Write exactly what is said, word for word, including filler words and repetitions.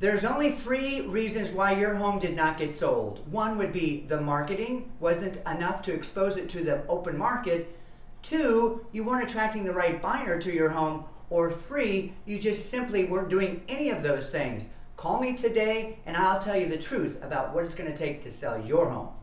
There's only three reasons why your home did not get sold. One would be the marketing wasn't enough to expose it to the open market. Two, you weren't attracting the right buyer to your home. Or three, you just simply weren't doing any of those things. Call me today and I'll tell you the truth about what it's going to take to sell your home.